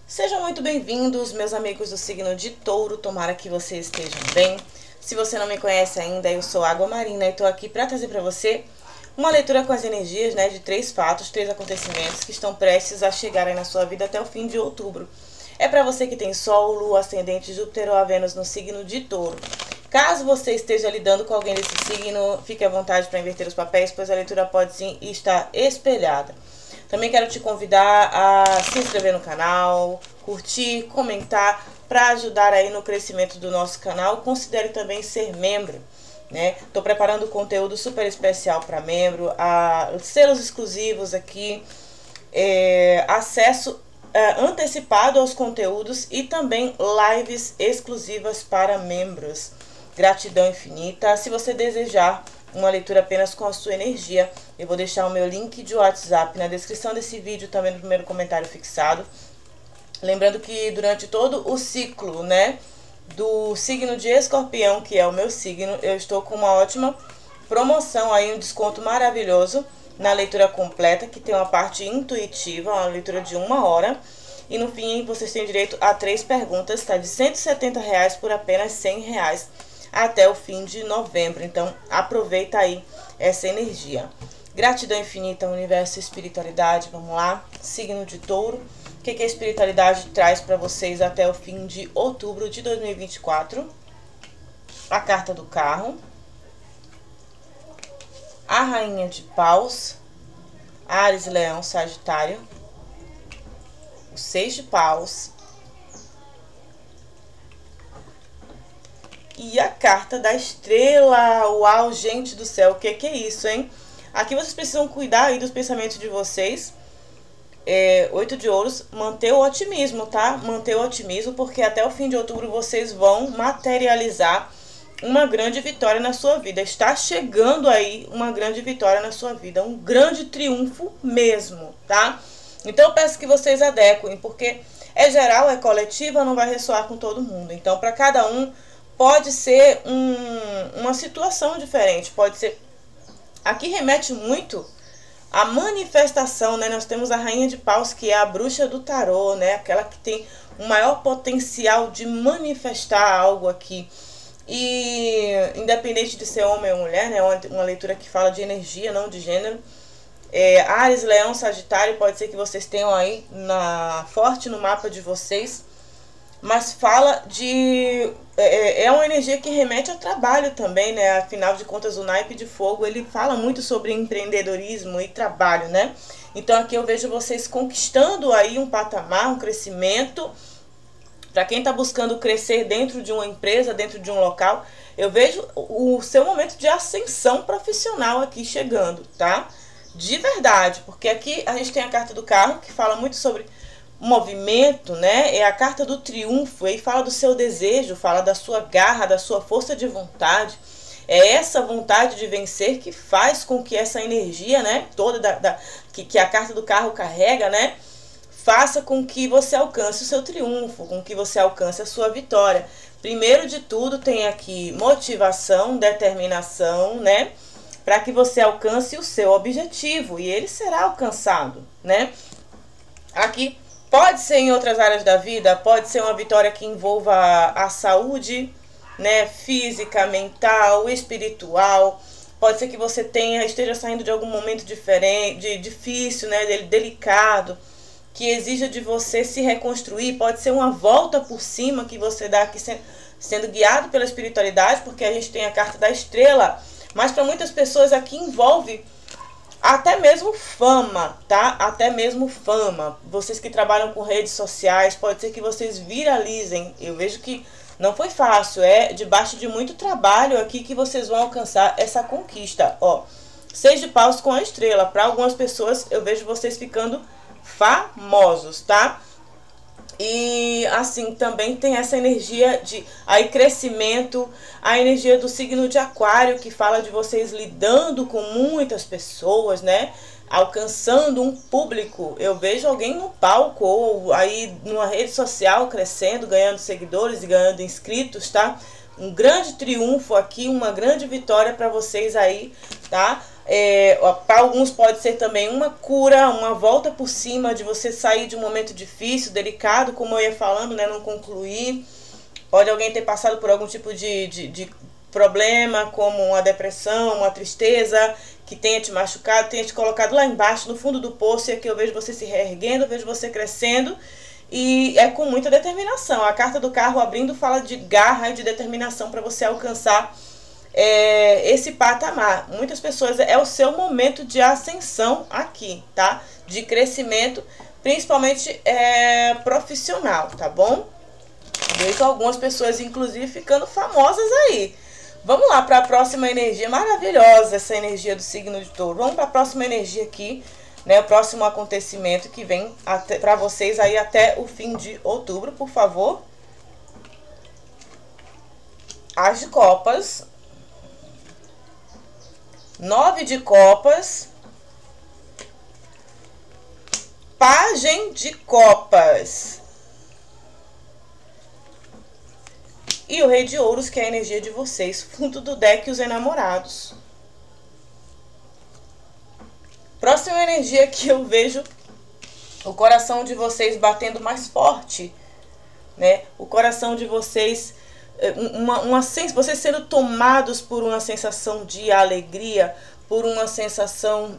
Sejam muito bem-vindos, meus amigos do signo de Touro, tomara que vocês estejam bem. Se você não me conhece ainda, eu sou Água Marina e estou aqui para trazer para você uma leitura com as energias, de 3 fatos, 3 acontecimentos que estão prestes a chegar aí na sua vida até o fim de outubro. É para você que tem Sol, Lua, Ascendente, Júpiter ou a Vênus no signo de Touro. Caso você esteja lidando com alguém desse signo, fique à vontade para inverter os papéis, pois a leitura pode sim estar espelhada. Também quero te convidar a se inscrever no canal, curtir, comentar, para ajudar aí no crescimento do nosso canal. Considere também ser membro, Tô preparando conteúdo super especial para membro, selos exclusivos aqui, acesso antecipado aos conteúdos e também lives exclusivas para membros. Gratidão infinita. Se você desejar uma leitura apenas com a sua energia, eu vou deixar o meu link de WhatsApp na descrição desse vídeo, também no primeiro comentário fixado. Lembrando que durante todo o ciclo, do signo de Escorpião, que é o meu signo, eu estou com uma ótima promoção aí, um desconto maravilhoso na leitura completa, que tem uma parte intuitiva, uma leitura de 1 hora. E no fim, vocês têm direito a 3 perguntas, tá? De R$170 por apenas R$100 até o fim de novembro. Então, aproveita aí essa energia. Gratidão infinita, universo e espiritualidade. Vamos lá, signo de Touro. O que a espiritualidade traz para vocês até o fim de outubro de 2024? A carta do carro. A rainha de paus. Áries, Leão, Sagitário. O 6 de paus. E a carta da estrela. Uau, gente do céu, o que é isso, hein? Aqui vocês precisam cuidar aí dos pensamentos de vocês. 8 de ouros, manter o otimismo, tá? Manter o otimismo, porque até o fim de outubro vocês vão materializar uma grande vitória na sua vida. Está chegando aí uma grande vitória na sua vida, um grande triunfo mesmo, tá? Então eu peço que vocês adequem, porque é geral, é coletiva, não vai ressoar com todo mundo. Então para cada um pode ser uma situação diferente, pode ser... Aqui remete muito a manifestação, Nós temos a rainha de paus, que é a bruxa do tarô, Aquela que tem o maior potencial de manifestar algo aqui. E independente de ser homem ou mulher, uma leitura que fala de energia, não de gênero. Áries, Leão, Sagitário, pode ser que vocês tenham aí forte no mapa de vocês. Mas fala de... É uma energia que remete ao trabalho também, Afinal de contas, o naipe de fogo, ele fala muito sobre empreendedorismo e trabalho, Então aqui eu vejo vocês conquistando aí um patamar, um crescimento. Para quem está buscando crescer dentro de uma empresa, dentro de um local, eu vejo o seu momento de ascensão profissional aqui chegando, tá? De verdade, porque aqui a gente tem a carta do carro, que fala muito sobre movimento, É a carta do triunfo, aí fala do seu desejo, fala da sua garra, da sua força de vontade. É essa vontade de vencer que faz com que essa energia, toda que a carta do carro carrega, faça com que você alcance o seu triunfo, com que você alcance a sua vitória. Primeiro de tudo, tem aqui motivação, determinação, para que você alcance o seu objetivo, e ele será alcançado, Aqui pode ser em outras áreas da vida, pode ser uma vitória que envolva a saúde, física, mental, espiritual. Pode ser que você esteja saindo de algum momento diferente, difícil, delicado, que exija de você se reconstruir. Pode ser uma volta por cima que você dá aqui, sendo guiado pela espiritualidade, porque a gente tem a carta da estrela. Mas para muitas pessoas aqui envolve até mesmo fama, tá? Até mesmo fama. Vocês que trabalham com redes sociais, pode ser que vocês viralizem. Eu vejo que não foi fácil, é debaixo de muito trabalho aqui que vocês vão alcançar essa conquista. Ó, 6 de paus com a estrela. Para algumas pessoas, eu vejo vocês ficando famosos, tá? E assim, também tem essa energia de aí crescimento, a energia do signo de Aquário, que fala de vocês lidando com muitas pessoas, alcançando um público. Eu vejo alguém no palco ou aí numa rede social crescendo, ganhando seguidores e ganhando inscritos, tá? Um grande triunfo aqui, uma grande vitória para vocês aí, tá? Para alguns pode ser também uma cura, uma volta por cima de você sair de um momento difícil, delicado, como eu ia falando, né, não concluir. Pode alguém ter passado por algum tipo de problema, como uma depressão, uma tristeza, que tenha te machucado, tenha te colocado lá embaixo, no fundo do poço, e aqui eu vejo você se reerguendo, vejo você crescendo, e é com muita determinação. A carta do carro abrindo fala de garra e de determinação para você alcançar esse patamar. Muitas pessoas, é o seu momento de ascensão aqui, tá? De crescimento, principalmente profissional, tá bom? Vejo algumas pessoas, inclusive, ficando famosas aí. Vamos lá para a próxima energia maravilhosa, essa energia do signo de Touro. Vamos para a próxima energia aqui, né? O próximo acontecimento que vem para vocês aí até o fim de outubro, por favor. As de Copas, 9 de Copas, Pagem de Copas e o Rei de Ouros, que é a energia de vocês, fundo do deck, os enamorados. Próxima energia que eu vejo, o coração de vocês batendo mais forte, né? O coração de vocês, vocês sendo tomados por uma sensação de alegria, por uma sensação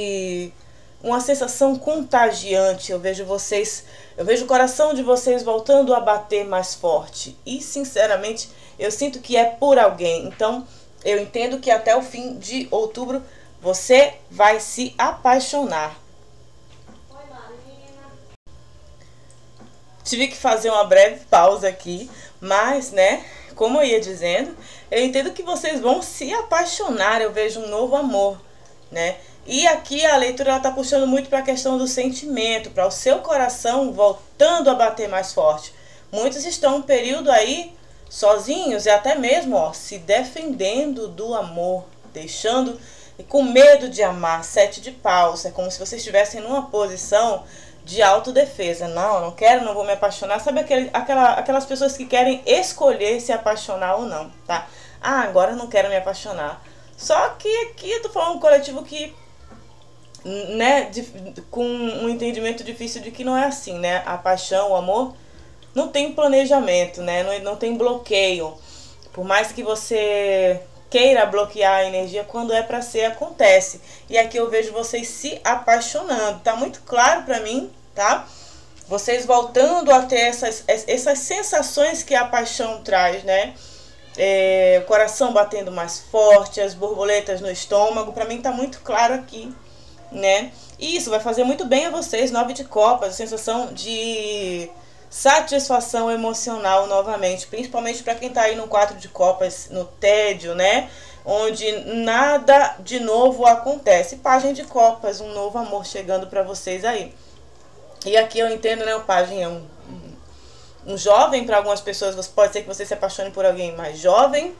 contagiante. Eu vejo o coração de vocês voltando a bater mais forte. E sinceramente, eu sinto que é por alguém. Então, eu entendo que até o fim de outubro você vai se apaixonar. Oi, Marina. Tive que fazer uma breve pausa aqui, mas, né, como eu ia dizendo, eu entendo que vocês vão se apaixonar. Eu vejo um novo amor, né? E aqui a leitura está puxando muito para a questão do sentimento, para o seu coração voltando a bater mais forte. Muitos estão um período aí sozinhos e até mesmo se defendendo do amor, deixando com medo de amar. 7 de paus, é como se vocês estivessem numa posição de autodefesa. Não quero, não vou me apaixonar. Sabe aquelas pessoas que querem escolher se apaixonar ou não, tá? Agora eu não quero me apaixonar. Só que aqui eu tô falando um coletivo que, né, com um entendimento difícil de que não é assim, né? A paixão, o amor, não tem planejamento, né? Não tem bloqueio. Por mais que você queira bloquear a energia, quando é pra ser, acontece. E aqui eu vejo vocês se apaixonando. Tá muito claro pra mim, tá? Vocês voltando a ter essas sensações que a paixão traz, né? O coração batendo mais forte, as borboletas no estômago. Pra mim tá muito claro aqui, né? E isso vai fazer muito bem a vocês. 9 de Copas, a sensação de satisfação emocional novamente, principalmente para quem tá aí no 4 de Copas, no tédio, né? Onde nada de novo acontece. Pagem de Copas, um novo amor chegando para vocês aí. E aqui eu entendo, né? O Pagem é um jovem. Para algumas pessoas pode ser que você se apaixone por alguém mais jovem.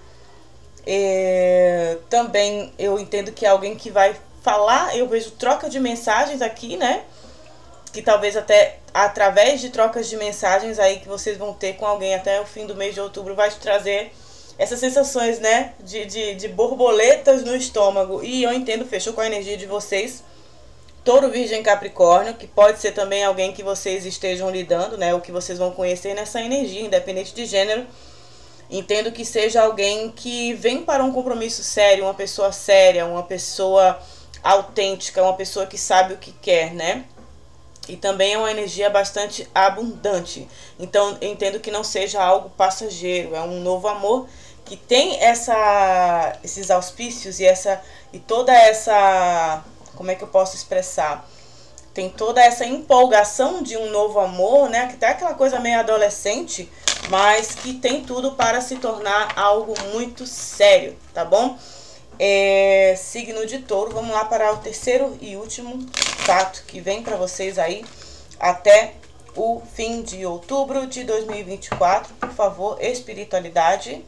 Também eu entendo que é alguém que vai falar. Eu vejo troca de mensagens aqui, né? Que talvez até através de trocas de mensagens aí que vocês vão ter com alguém até o fim do mês de outubro, vai te trazer essas sensações, né, de borboletas no estômago. E eu entendo, fechou com a energia de vocês, Touro, Virgem, Capricórnio, que pode ser também alguém que vocês estejam lidando, né, ou que vocês vão conhecer nessa energia, independente de gênero. Entendo que seja alguém que vem para um compromisso sério, uma pessoa séria, uma pessoa autêntica, uma pessoa que sabe o que quer, né? E também é uma energia bastante abundante. Então, eu entendo que não seja algo passageiro. É um novo amor que tem esses auspícios e toda essa... Como é que eu posso expressar? Tem toda essa empolgação de um novo amor, né? Que tem aquela coisa meio adolescente, mas que tem tudo para se tornar algo muito sério, tá bom? Signo de Touro, vamos lá para o terceiro e último fato que vem para vocês aí até o fim de outubro de 2024. Por favor, espiritualidade.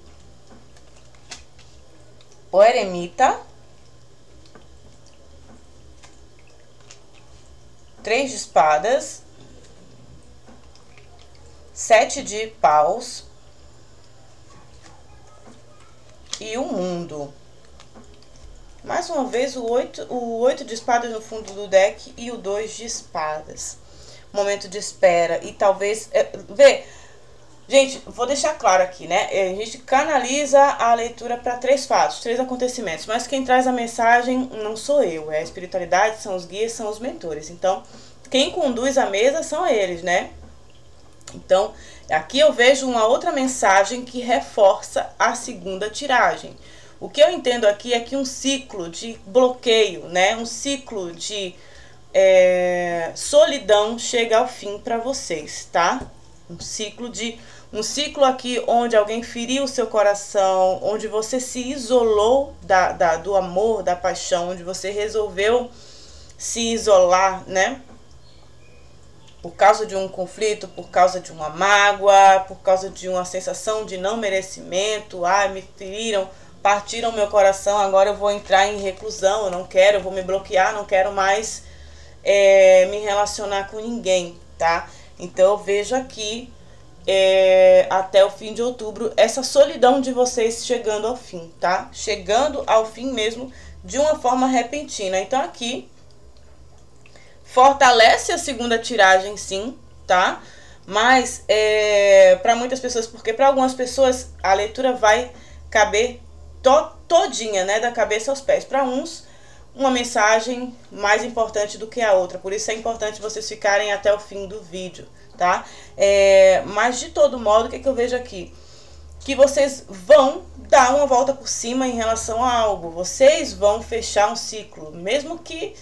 O eremita. 3 de espadas. 7 de paus. E o mundo. Mais uma vez o 8 de espadas no fundo do deck e o 2 de espadas. Momento de espera e talvez... Gente, vou deixar claro aqui, né? A gente canaliza a leitura para 3 fatos, 3 acontecimentos. Mas quem traz a mensagem não sou eu. É a espiritualidade, são os guias, são os mentores. Então, quem conduz a mesa são eles, né? Então, aqui eu vejo uma outra mensagem que reforça a segunda tiragem. O que eu entendo aqui é que um ciclo de bloqueio, né? Um ciclo de solidão chega ao fim para vocês, tá? Um ciclo aqui onde alguém feriu o seu coração, onde você se isolou do amor, da paixão, onde você resolveu se isolar, né? Por causa de um conflito, por causa de uma mágoa, por causa de uma sensação de não merecimento. Ai, me feriram, partiram meu coração, agora eu vou entrar em reclusão, eu não quero, eu vou me bloquear, não quero mais me relacionar com ninguém, tá? Então eu vejo aqui, até o fim de outubro, essa solidão de vocês chegando ao fim, tá? Chegando ao fim mesmo, de uma forma repentina. Então aqui fortalece a segunda tiragem, sim, tá? Mas para muitas pessoas, porque para algumas pessoas a leitura vai caber todinha, né? Da cabeça aos pés. Para uns, uma mensagem mais importante do que a outra. Por isso é importante vocês ficarem até o fim do vídeo, tá? Mas de todo modo, o que eu vejo aqui? Que vocês vão dar uma volta por cima em relação a algo. Vocês vão fechar um ciclo. Mesmo que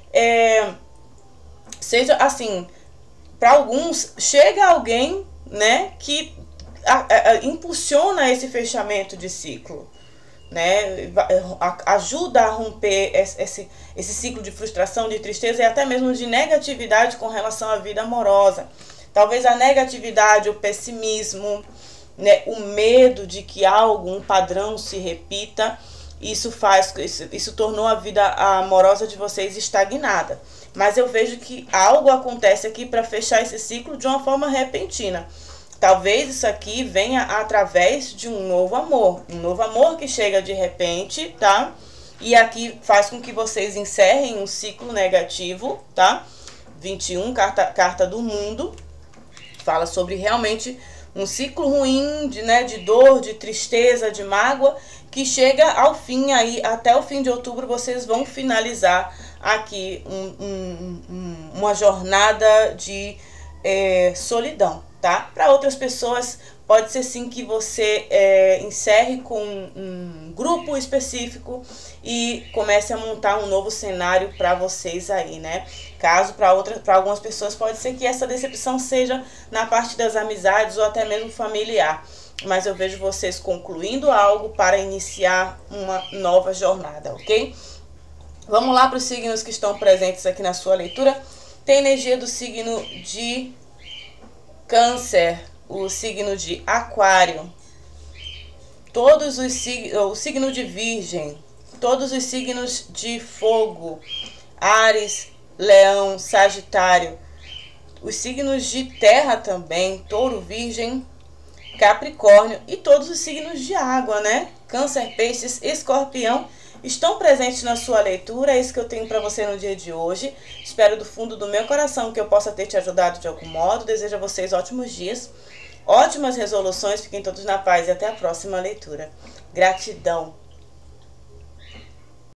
seja assim, para alguns, chega alguém, né, que impulsiona esse fechamento de ciclo, né, ajuda a romper esse ciclo de frustração, de tristeza e até mesmo de negatividade com relação à vida amorosa. Talvez a negatividade, o pessimismo, né, o medo de que um padrão se repita, isso tornou a vida amorosa de vocês estagnada. Mas eu vejo que algo acontece aqui para fechar esse ciclo de uma forma repentina. Talvez isso aqui venha através de um novo amor que chega de repente, tá? E aqui faz com que vocês encerrem um ciclo negativo, tá? 21, carta do mundo, fala sobre realmente um ciclo ruim de dor, de tristeza, de mágoa, que chega ao fim aí, até o fim de outubro vocês vão finalizar aqui uma jornada de solidão, tá? Para outras pessoas pode ser sim que você encerre com um grupo específico e comece a montar um novo cenário para vocês aí, né? Caso para algumas pessoas pode ser que essa decepção seja na parte das amizades ou até mesmo familiar. Mas eu vejo vocês concluindo algo para iniciar uma nova jornada, ok? Vamos lá para os signos que estão presentes aqui na sua leitura. Tem energia do signo de Câncer, o signo de Aquário, o signo de Virgem, todos os signos de Fogo, Áries, Leão, Sagitário, os signos de Terra também, Touro, Virgem, Capricórnio e todos os signos de água, né? Câncer, Peixes, Escorpião estão presentes na sua leitura. É isso que eu tenho para você no dia de hoje. Espero do fundo do meu coração que eu possa ter te ajudado de algum modo. Desejo a vocês ótimos dias, ótimas resoluções. Fiquem todos na paz e até a próxima leitura. Gratidão.